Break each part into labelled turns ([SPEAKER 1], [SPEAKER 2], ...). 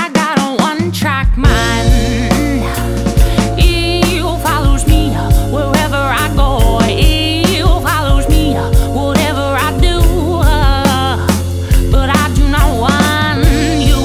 [SPEAKER 1] I got a one-track mind. He follows me wherever I go. He follows me whatever I do. But I do not want you.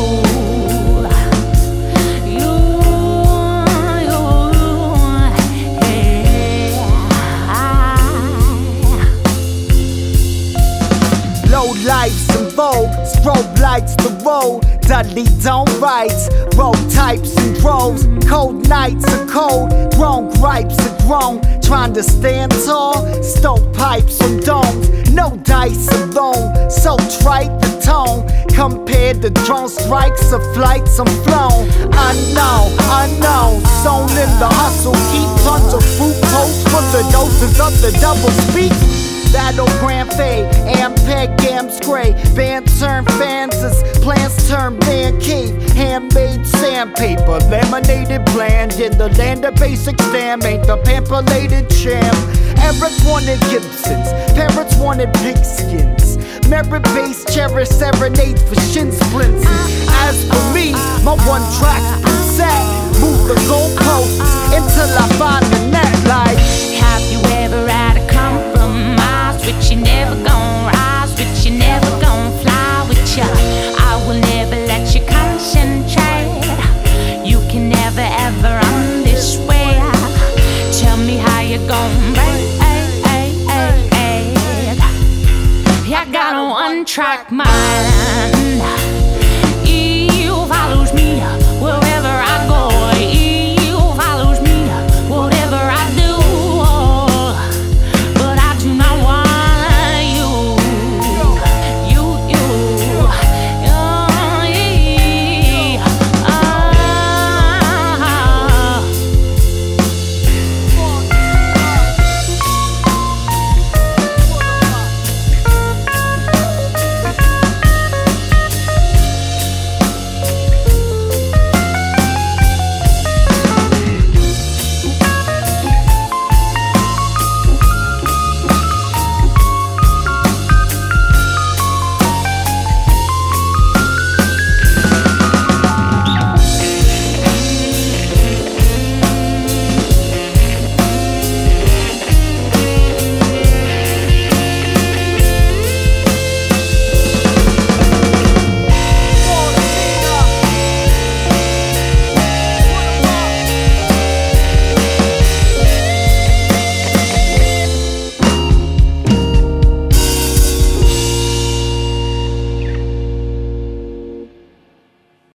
[SPEAKER 2] Low lights in vogue, strobe lights the road. Dudley don't writes, road types and droves. Cold nights are cold, grown gripes are grown. Trying to stand tall, stove pipes on domes. No dice alone, so trite the tone. Compared to drone strikes or flights I'm flown. Unknown, sewn in the hustle. Keep tons of fructose for the doses of the double speak. Battleground fade, Ampeg, Amscray. Band turn fans as plants turn man cave. Handmade sandpaper, laminated bland. In the land of basic stam, ain't the pampulated champ. Eric wanted Gibsons, parents wanted pigskins. Merit-based cherish serenade for shin splints. As for me, my one track's been set. Move the goalposts until I find the net like.
[SPEAKER 1] Have you ever had a compromise which you never got?